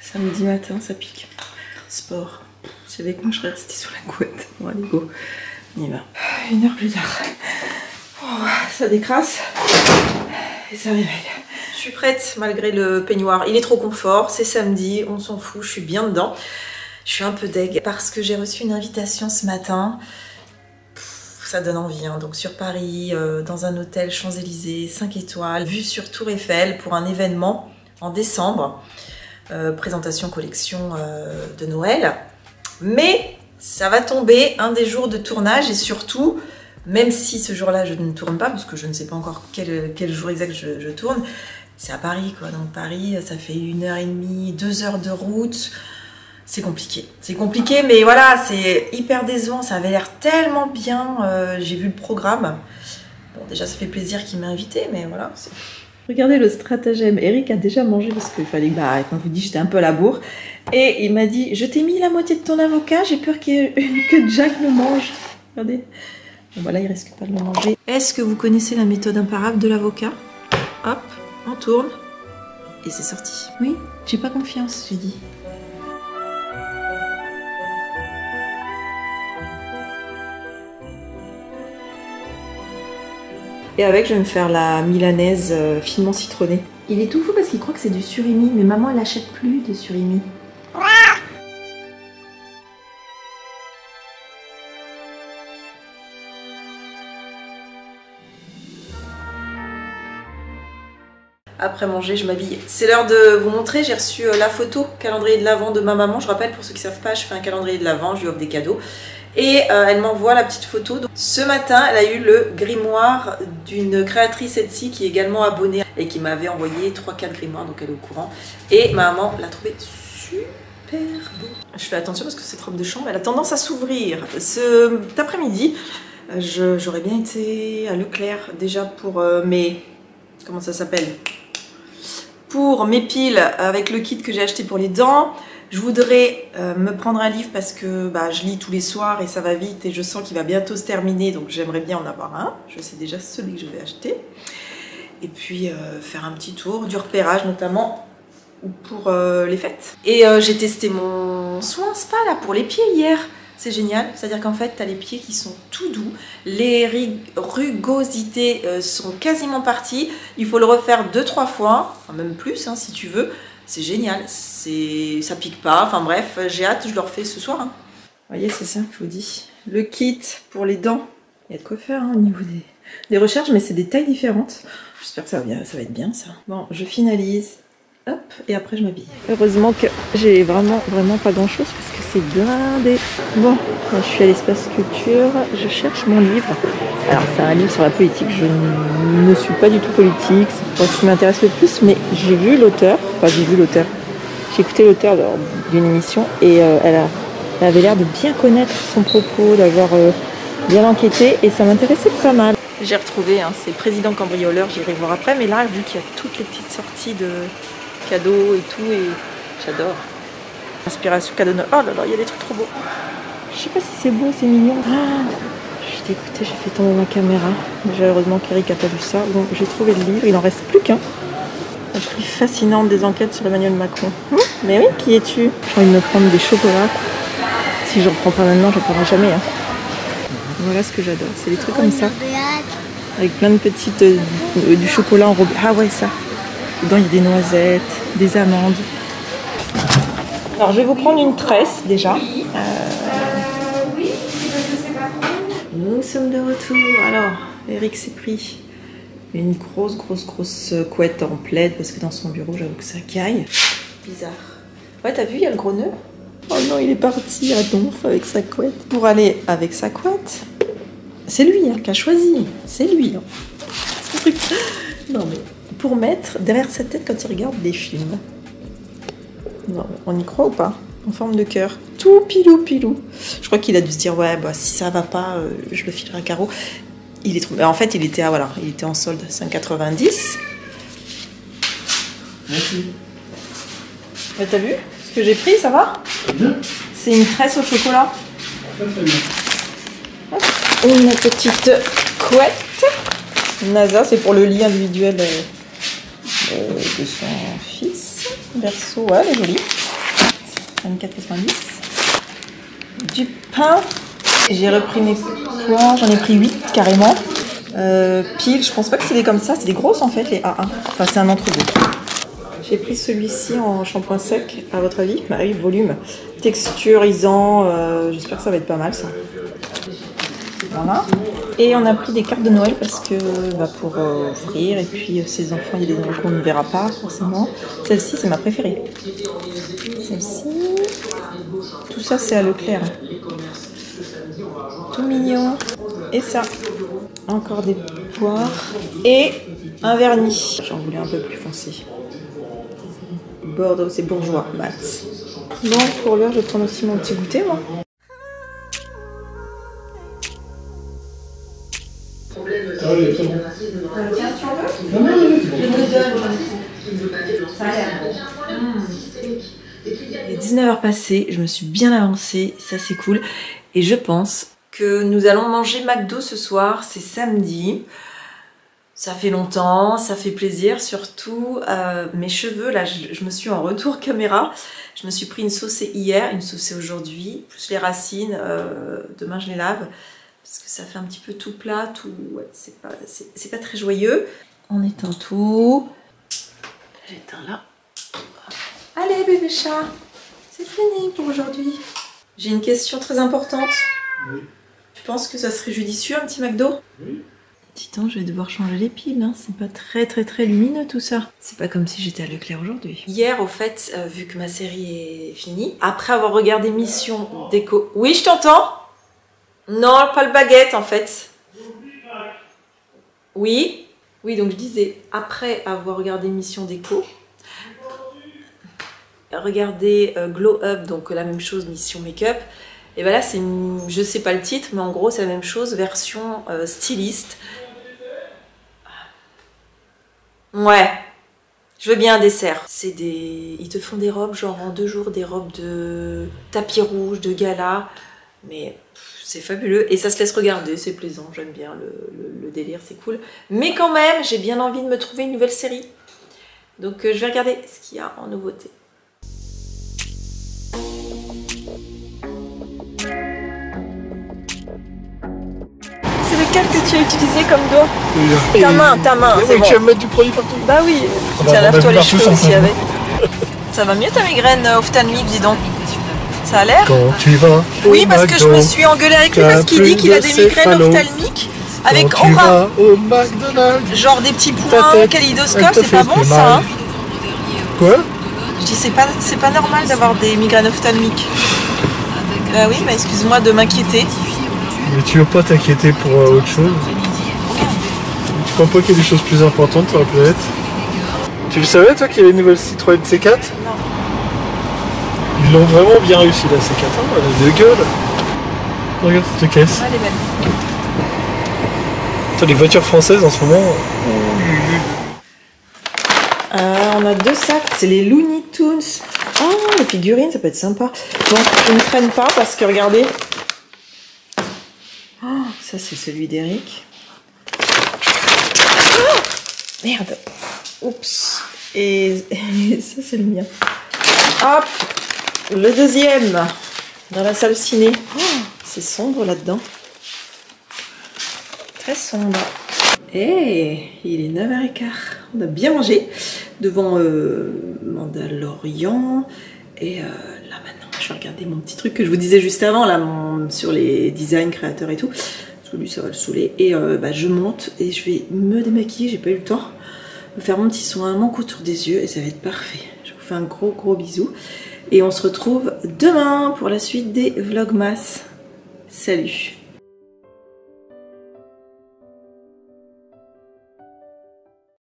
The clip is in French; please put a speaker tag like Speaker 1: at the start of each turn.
Speaker 1: Samedi matin, ça pique. Sport. Si avec moi, je serais restée sous la couette. Bon, allez, go. On y va. 1 heure plus tard. Oh, ça décrasse. Et ça réveille. Je suis prête malgré le peignoir. Il est trop confort. C'est samedi. On s'en fout. Je suis bien dedans. Je suis un peu deg parce que j'ai reçu une invitation ce matin. Ça donne envie, hein. Donc sur Paris, dans un hôtel Champs-Élysées, 5 étoiles, vue sur Tour Eiffel pour un événement en décembre. Présentation collection de Noël. Mais ça va tomber un des jours de tournage et surtout, même si ce jour-là je ne tourne pas, parce que je ne sais pas encore quel jour exact je tourne, c'est à Paris quoi. Donc Paris, ça fait 1h30, 2 heures de route. C'est compliqué. C'est compliqué, mais voilà, c'est hyper décevant. Ça avait l'air tellement bien. J'ai vu le programme. Bon, déjà, ça fait plaisir qu'il m'ait invité, mais voilà. Regardez le stratagème. Eric a déjà mangé parce qu'il fallait, comme je vous dis, j'étais un peu à la bourre. Et il m'a dit, je t'ai mis la moitié de ton avocat, j'ai peur que Jack le mange. Regardez. Bon, voilà, il risque pas de le manger. Est-ce que vous connaissez la méthode imparable de l'avocat? Hop, on tourne. Et c'est sorti. Oui, j'ai pas confiance, j'ai dit. Et avec, je vais me faire la milanaise finement citronnée. Il est tout fou parce qu'il croit que c'est du surimi, mais maman, elle achète plus de surimi. Après manger, je m'habille. C'est l'heure de vous montrer, j'ai reçu la photo calendrier de l'Avent de ma maman. Je rappelle, pour ceux qui ne savent pas, je fais un calendrier de l'Avent, je lui offre des cadeaux. Et elle m'envoie la petite photo. Donc, ce matin, elle a eu le grimoire d'une créatrice Etsy qui est également abonnée et qui m'avait envoyé 3-4 grimoires, donc elle est au courant. Et maman l'a trouvé super beau. Je fais attention parce que cette robe de chambre, elle a tendance à s'ouvrir. Cet après-midi, j'aurais bien été à Leclerc déjà pour mes... Comment ça s'appelle? Pour mes piles avec le kit que j'ai acheté pour les dents. Je voudrais me prendre un livre parce que je lis tous les soirs et ça va vite et je sens qu'il va bientôt se terminer, donc j'aimerais bien en avoir un. Je sais déjà celui que je vais acheter. Et puis faire un petit tour, du repérage notamment pour les fêtes. Et j'ai testé mon soin spa là pour les pieds hier. C'est génial, c'est-à-dire qu'en fait, tu as les pieds qui sont tout doux, les rugosités sont quasiment parties, il faut le refaire 2-3 fois, enfin, même plus hein, si tu veux, c'est génial, ça pique pas, enfin bref, j'ai hâte, je le refais ce soir. Hein. Vous voyez, c'est ça que je vous dis, le kit pour les dents, il y a de quoi faire hein, au niveau des recherches, mais c'est des tailles différentes, j'espère que ça va être bien ça. Bon, je finalise. Hop, et après je m'habille. Heureusement que j'ai vraiment pas grand chose parce que c'est blindé. Bon, je suis à l'espace culture, je cherche mon livre. Alors c'est un livre sur la politique, je ne suis pas du tout politique, c'est pas ce qui m'intéresse le plus, mais j'ai vu l'auteur, j'ai écouté l'auteur d'une émission et elle avait l'air de bien connaître son propos, d'avoir bien enquêté et ça m'intéressait pas mal. J'ai retrouvé, hein, c'est Président Cambrioleur, j'irai voir après, mais là vu qu'il y a toutes les petites sorties de cadeaux et tout, et j'adore. Inspiration cadeau Noël. Oh là là, il y a des trucs trop beaux. Je sais pas si c'est beau, c'est mignon. Ah, je suis dégoûtée, j'ai fait tomber ma caméra. Déjà, heureusement qu'Eric a pas vu ça. Donc j'ai trouvé le livre, il en reste plus qu'un. La plus fascinante des enquêtes sur Emmanuel Macron. Mais oui, qui es-tu? J'ai envie de me prendre des chocolats. Si je reprends pas maintenant, je ne prendrai jamais. Hein. Voilà ce que j'adore, c'est des trucs comme ça. Avec plein de petites... du chocolat enrobé. Ah ouais, ça. Dedans, il y a des noisettes, des amandes. Alors, je vais vous prendre une tresse, déjà. Nous sommes de retour. Alors, Eric s'est pris une grosse couette en plaid, parce que dans son bureau, j'avoue que ça caille. Bizarre. Ouais, t'as vu, il y a le gros nœud. Oh non, il est parti à donf avec sa couette. Pour aller avec sa couette, c'est lui hein, qui a choisi. C'est lui. Hein. Non, mais... pour mettre derrière sa tête quand il regarde des films. Non, on y croit ou pas? En forme de cœur. Tout pilou. Je crois qu'il a dû se dire, ouais, si ça va pas, je le filerai à carreau. Il est trop... En fait, il était en solde 5,90. Merci. T'as vu ce que j'ai pris, ça va? C'est une tresse au chocolat. Une petite couette. NASA, c'est pour le lit individuel de son fils. berceau, ouais, elle est jolie. 24,90. Du pain. J'ai repris mes pois, j'en ai pris 8 carrément. Pile, je pense pas que c'est des comme ça, c'est des grosses en fait, les A1. Enfin, c'est un entre-deux. J'ai pris celui-ci en shampoing sec, à votre avis? Bah oui, volume, texturisant, j'espère que ça va être pas mal ça. Voilà. Et on a pris des cartes de Noël parce que pour offrir, et puis ces enfants, il y a des Noëls qu'on ne verra pas forcément. Celle-ci, c'est ma préférée. Celle-ci, tout ça c'est à Leclerc. Tout mignon. Et ça, encore des poires et un vernis. J'en voulais un peu plus foncé. Bordeaux, c'est bourgeois, mat. Donc pour l'heure, je vais prendre aussi mon petit goûter, moi.
Speaker 2: Ah oui, très bon.
Speaker 1: Tiens, tu en veux? Je me donne. Ça a l'air bon. Il est 19h passé, je me suis bien avancée, ça c'est cool. Et je pense que nous allons manger McDo ce soir, c'est samedi. Ça fait longtemps, ça fait plaisir, surtout mes cheveux, là je me suis en retour caméra. Je me suis pris une saucée hier, une saucée aujourd'hui, plus les racines, demain je les lave. Parce que ça fait un petit peu tout plat, tout... Ouais, c'est pas très joyeux. On éteint tout. J'éteins là. Allez bébé chat, c'est fini pour aujourd'hui. J'ai une question très importante.
Speaker 2: Oui.
Speaker 1: Tu penses que ça serait judicieux un petit McDo?
Speaker 2: Oui.
Speaker 1: Dis donc, je vais devoir changer les piles, hein. C'est pas très lumineux tout ça. C'est pas comme si j'étais à Leclerc aujourd'hui. Hier, au fait, vu que ma série est finie, après avoir regardé Mission Déco... Oui, je t'entends? Non, pas le baguette en fait. Oui. Oui, donc je disais, après avoir regardé Mission Déco, regardez Glow Up, donc la même chose, Mission Make-up. Et ben là, c'est une... je sais pas le titre, mais en gros, c'est la même chose, version styliste. Ouais. Je veux bien un dessert. C'est des... Ils te font des robes, genre en 2 jours, des robes de tapis rouge, de gala. Mais c'est fabuleux. Et ça se laisse regarder, c'est plaisant. J'aime bien le délire, c'est cool. Mais quand même, j'ai bien envie de me trouver une nouvelle série. Donc je vais regarder ce qu'il y a en nouveauté. C'est lequel que tu as utilisé comme doigt? Ta main, c'est bon.
Speaker 2: Tu vas me mettre du produit partout.
Speaker 1: Bah oui, tiens, lave-toi les cheveux aussi avec. Ça va mieux ta migraine ophtalmique, dis donc. Ça a l'air?
Speaker 2: Quand tu vas
Speaker 1: Oui, parce que je me suis engueulée avec lui parce qu'il dit qu'il a des migraines ophtalmiques avec aura.
Speaker 2: Au McDonald's.
Speaker 1: Genre des petits points, kaléidoscope, c'est pas bon ça, hein?
Speaker 2: Quoi?
Speaker 1: Je dis c'est pas normal d'avoir des migraines ophtalmiques. Bah oui, mais excuse-moi de m'inquiéter.
Speaker 2: Mais tu veux pas t'inquiéter pour autre chose? Tu crois pas qu'il y a des choses plus importantes sur la planète? Tu le savais toi qu'il y a une nouvelle Citroën C4?
Speaker 1: Non.
Speaker 2: Ils l'ont vraiment bien réussi la C4, hein, elle a de gueule. Regarde cette caisse.
Speaker 1: Ouais, elle est belle.
Speaker 2: T'as les voitures françaises en ce moment.
Speaker 1: On a 2 sacs, c'est les Looney Tunes. Oh, les figurines, ça peut être sympa. Bon, je ne traîne pas parce que regardez. Oh, ça c'est celui d'Eric. Oh, merde. Oups. Et ça c'est le mien. Hop. Le deuxième. Dans la salle ciné. Oh, c'est sombre là-dedans. Très sombre. Et il est 9h15. On a bien mangé devant Mandalorian. Et là maintenant, je vais regarder mon petit truc que je vous disais juste avant, là, sur les designs créateurs et tout. Parce que lui, ça va le saouler. Et je monte et je vais me démaquiller. J'ai pas eu le temps. Me faire mon petit soin, mon contour des yeux et ça va être parfait. Je vous fais un gros bisou. Et on se retrouve demain pour la suite des Vlogmas. Salut!